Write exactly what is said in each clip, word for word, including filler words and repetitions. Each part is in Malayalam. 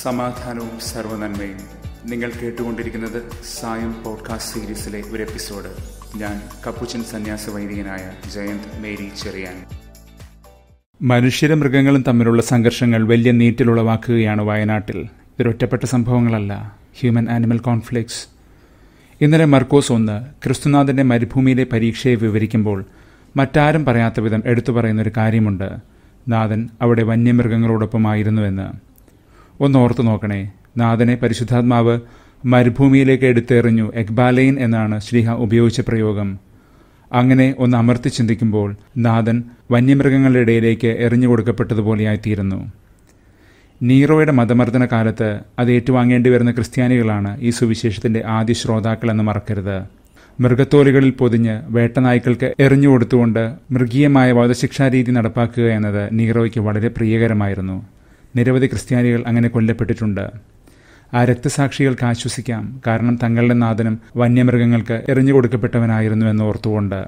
സമാധാനവും സർവ്വനന്മയും. നിങ്ങൾ കേട്ടുകൊണ്ടിരിക്കുന്നത് സായം പോഡ്കാസ്റ്റ് സീരീസിലെ ഒരു എപ്പിസോഡ്. ഞാൻ കപ്പുച്ചൻ സന്യാസ വൈദികനായ ജയന്ത് മേരി ചെറിയാൻ. മനുഷ്യരും മൃഗങ്ങളും തമ്മിലുള്ള സംഘർഷങ്ങൾ വലിയ നീറ്റിലുളവാക്കുകയാണ് വയനാട്ടിൽ. ഇതൊരൊറ്റപ്പെട്ട സംഭവങ്ങളല്ല, ഹ്യൂമൻ ആനിമൽ കോൺഫ്ലിക്ട്സ്. ഇന്നലെ മർക്കോസ് ഒന്ന് ക്രിസ്തുനാഥന്റെ മരുഭൂമിയിലെ പരീക്ഷയെ വിവരിക്കുമ്പോൾ മറ്റാരും പറയാത്ത വിധം എടുത്തു പറയുന്നൊരു കാര്യമുണ്ട്. നാഥൻ അവിടെ വന്യമൃഗങ്ങളോടൊപ്പമായിരുന്നുവെന്ന്. ഒന്ന് ഓർത്തു നോക്കണേ, നാഥനെ പരിശുദ്ധാത്മാവ് മരുഭൂമിയിലേക്ക് എടുത്തെറിഞ്ഞു. എക്ബാലൈൻ എന്നാണ് ശ്ലീഹ ഉപയോഗിച്ച പ്രയോഗം. അങ്ങനെ ഒന്ന് അമർത്തി ചിന്തിക്കുമ്പോൾ നാഥൻ വന്യമൃഗങ്ങളുടെ ഇടയിലേക്ക് എറിഞ്ഞു കൊടുക്കപ്പെട്ടതുപോലെയായിത്തീരുന്നു. നീറോയുടെ മതമർദ്ദന കാലത്ത് അത് ഏറ്റുവാങ്ങേണ്ടി വരുന്ന ക്രിസ്ത്യാനികളാണ് ഈ സുവിശേഷത്തിന്റെ ആദ്യ ശ്രോതാക്കളെന്ന് മറക്കരുത്. മൃഗത്തോലുകളിൽ പൊതിഞ്ഞ് വേട്ടനായ്ക്കൾക്ക് എറിഞ്ഞു കൊടുത്തുകൊണ്ട് മൃഗീയമായ വധശിക്ഷാരീതി നടപ്പാക്കുക എന്നത് നീറോയ്ക്ക് വളരെ പ്രിയകരമായിരുന്നു. നിരവധി ക്രിസ്ത്യാനികൾ അങ്ങനെ കൊല്ലപ്പെട്ടിട്ടുണ്ട്. ആ രക്തസാക്ഷികൾക്ക് ആശ്വസിക്കാം, കാരണം തങ്ങളുടെ നാഥനും വന്യമൃഗങ്ങൾക്ക് എറിഞ്ഞു കൊടുക്കപ്പെട്ടവനായിരുന്നു എന്ന് ഓർത്തുകൊണ്ട്.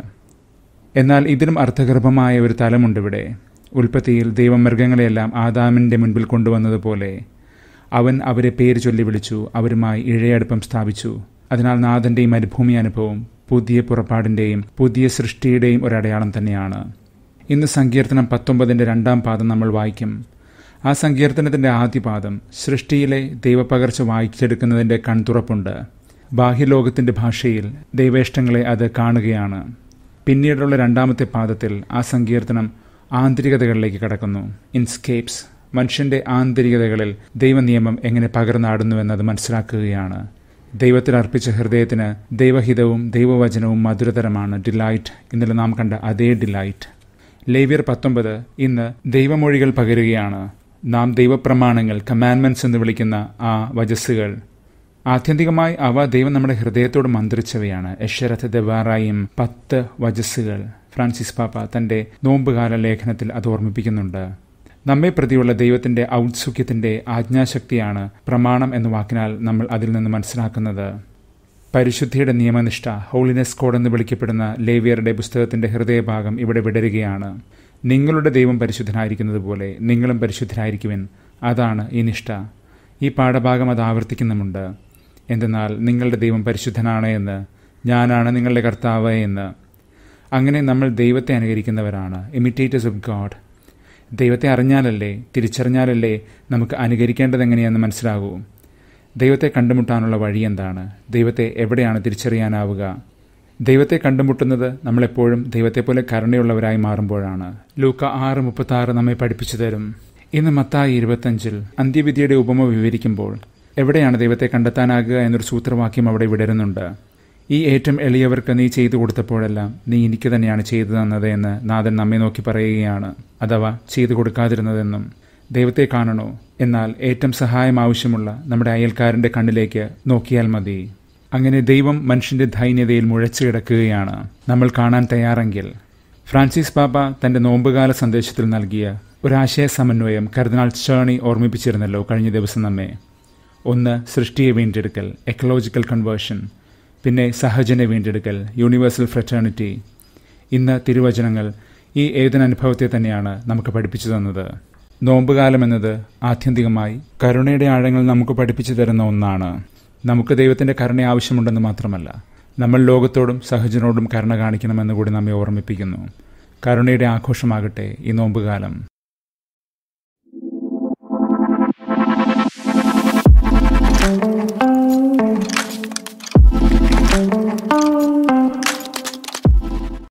എന്നാൽ ഇതിലും അർത്ഥഗർഭമായ ഒരു തലമുണ്ടിവിടെ. ഉൽപ്പത്തിയിൽ ദൈവം മൃഗങ്ങളെയെല്ലാം ആദാമിൻ്റെ മുൻപിൽ കൊണ്ടുവന്നതുപോലെ അവൻ അവരെ പേര് ചൊല്ലി വിളിച്ചു, അവരുമായി ഇഴയടുപ്പം സ്ഥാപിച്ചു. അതിനാൽ നാഥൻ്റെ ഈ മരുഭൂമി അനുഭവം പുതിയ പുറപ്പാടിൻ്റെയും പുതിയ സൃഷ്ടിയുടെയും ഒരടയാളം തന്നെയാണ്. ഇന്ന് സങ്കീർത്തനം പത്തൊമ്പതിൻ്റെ രണ്ടാം പാദം നമ്മൾ വായിക്കും. ആ സങ്കീർത്തനത്തിൻ്റെ ആദ്യ പാദം സൃഷ്ടിയിലെ ദൈവപകർച്ച വായിച്ചെടുക്കുന്നതിൻ്റെ കൺതുറപ്പുണ്ട്. ബാഹ്യലോകത്തിൻ്റെ ഭാഷയിൽ ദൈവേഷ്ടങ്ങളെ അത് കാണുകയാണ്. പിന്നീടുള്ള രണ്ടാമത്തെ പാദത്തിൽ ആ സങ്കീർത്തനം ആന്തരികതകളിലേക്ക് കടക്കുന്നു. ഇൻസ്കേപ്സ്, മനുഷ്യൻ്റെ ആന്തരികതകളിൽ ദൈവനിയമം എങ്ങനെ പകർന്നാടുന്നുവെന്നത് മനസ്സിലാക്കുകയാണ്. ദൈവത്തിൽ അർപ്പിച്ച ഹൃദയത്തിന് ദൈവഹിതവും ദൈവവചനവും മധുരതരമാണ്. ഡിലൈറ്റ്, ഇന്നലെ നാം കണ്ട അതേ ഡിലൈറ്റ്. ലേവ്യർ പത്തൊമ്പത് ഇന്ന് ദൈവമൊഴികൾ പകരുകയാണ്. നാം ദൈവപ്രമാണങ്ങൾ, കമാൻഡ്മെന്റ്സ് എന്ന് വിളിക്കുന്ന ആ വചസ്സുകൾ, ആത്യന്തികമായി അവ ദൈവം നമ്മുടെ ഹൃദയത്തോട് മന്ത്രിച്ചവയാണ്. എഷരത്ത് ദവാറായും പത്ത് വചസ്സുകൾ ഫ്രാൻസിസ് പാപ്പ തൻ്റെ നോമ്പുകാല ലേഖനത്തിൽ അത് ഓർമ്മിപ്പിക്കുന്നുണ്ട്. നമ്മെ പ്രതിയുള്ള ദൈവത്തിൻ്റെ ഔത്സുക്യത്തിൻ്റെ ആജ്ഞാശക്തിയാണ് പ്രമാണം എന്ന വാക്കിനാൽ നമ്മൾ അതിൽ നിന്ന് മനസ്സിലാക്കുന്നത്. പരിശുദ്ധിയുടെ നിയമനിഷ്ഠ, ഹോളിനെസ് കോഡ് എന്ന് വിളിക്കപ്പെടുന്ന ലേവ്യരുടെ പുസ്തകത്തിൻ്റെ ഹൃദയഭാഗം ഇവിടെ വിടരുകയാണ്. നിങ്ങളുടെ ദൈവം പരിശുദ്ധനായിരിക്കുന്നത് പോലെ നിങ്ങളും പരിശുദ്ധരായിരിക്കുവിൻ. അതാണ് ഈ നിഷ്ഠ. ഈ പാഠഭാഗം അത് ആവർത്തിക്കുന്നുമുണ്ട്. എന്തെന്നാൽ നിങ്ങളുടെ ദൈവം പരിശുദ്ധനാണ് എന്ന്, ഞാനാണ് നിങ്ങളുടെ കർത്താവ് എന്ന്. അങ്ങനെ നമ്മൾ ദൈവത്തെ അനുകരിക്കുന്നവരാണ്, ഇമിറ്റേറ്റേഴ്സ് ഓഫ് ഗോഡ്. ദൈവത്തെ അറിഞ്ഞാലല്ലേ, തിരിച്ചറിഞ്ഞാലല്ലേ നമുക്ക് അനുകരിക്കേണ്ടത് എങ്ങനെയെന്ന് മനസ്സിലാകൂ. ദൈവത്തെ കണ്ടുമുട്ടാനുള്ള വഴി എന്താണ്? ദൈവത്തെ എവിടെയാണ് തിരിച്ചറിയാനാവുക? ദൈവത്തെ കണ്ടുമുട്ടുന്നത് നമ്മളെപ്പോഴും ദൈവത്തെപ്പോലെ കരുണയുള്ളവരായി മാറുമ്പോഴാണ്. ലൂക്ക ആറ് മുപ്പത്തി ആറ് നമ്മെ പഠിപ്പിച്ചു തരും. ഇന്ന് മത്തായി ഇരുപത്തഞ്ചിൽ അന്ത്യവിധിയുടെ ഉപമ വിവരിക്കുമ്പോൾ എവിടെയാണ് ദൈവത്തെ കണ്ടെത്താനാകുക എന്നൊരു സൂത്രവാക്യം അവിടെ വിടരുന്നുണ്ട്. ഈ ഏറ്റവും എളിയവർക്ക് നീ ചെയ്തു കൊടുത്തപ്പോഴെല്ലാം നീ എനിക്ക് തന്നെയാണ് ചെയ്തു തന്നത് എന്ന് നാഥൻ നമ്മെ നോക്കി പറയുകയാണ്. അഥവാ ചെയ്തു കൊടുക്കാതിരുന്നതെന്നും. ദൈവത്തെ കാണണോ? എന്നാൽ ഏറ്റവും സഹായം ആവശ്യമുള്ള നമ്മുടെ അയൽക്കാരൻ്റെ കണ്ണിലേക്ക് നോക്കിയാൽ മതി. അങ്ങനെ ദൈവം മനുഷ്യൻ്റെ ദൈന്യതയിൽ മുഴച്ചു കിടക്കുകയാണ് നമ്മൾ കാണാൻ തയ്യാറെങ്കിൽ. ഫ്രാൻസിസ് പാപ്പ തൻ്റെ നോമ്പുകാല സന്ദേശത്തിൽ നൽകിയ ഒരാശയ സമന്വയം കർദിനാൾ സ്റ്റേർണി ഓർമ്മിപ്പിച്ചിരുന്നല്ലോ കഴിഞ്ഞ ദിവസം നമ്മെ. ഒന്ന്, സൃഷ്ടിയെ വീണ്ടെടുക്കൽ, എക്കോളജിക്കൽ കൺവേർഷൻ. പിന്നെ സഹജനെ വീണ്ടെടുക്കൽ, യൂണിവേഴ്സൽ ഫ്രറ്റേണിറ്റി. ഇന്ന് തിരുവചനങ്ങൾ ഈ ഏതൊരനുഭവത്തെ തന്നെയാണ് നമുക്ക് പഠിപ്പിച്ചു തന്നത്. നോമ്പുകാലം എന്നത് ആത്യന്തികമായി കരുണയുടെ ആഴങ്ങൾ നമുക്ക് പഠിപ്പിച്ചു തരുന്ന ഒന്നാണ്. നമുക്ക് ദൈവത്തിൻ്റെ കരുണ ആവശ്യമുണ്ടെന്ന് മാത്രമല്ല, നമ്മൾ ലോകത്തോടും സഹജനോടും കരുണ കാണിക്കണമെന്ന് കൂടി നമ്മെ ഓർമ്മിപ്പിക്കുന്നു. കരുണയുടെ ആഘോഷമാകട്ടെ ഈ നോമ്പുകാലം. Thank you.